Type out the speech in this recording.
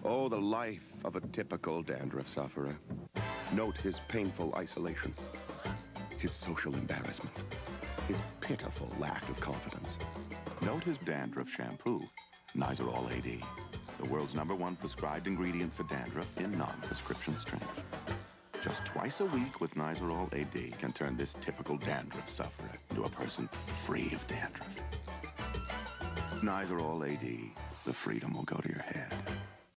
Oh, the life of a typical dandruff sufferer. Note his painful isolation, his social embarrassment, his pitiful lack of confidence. Note his dandruff shampoo, Nizoral AD, the world's #1 prescribed ingredient for dandruff in non-prescription strength. Just twice a week with Nizoral AD can turn this typical dandruff sufferer into a person free of dandruff. Nizoral AD, the freedom will go to your head.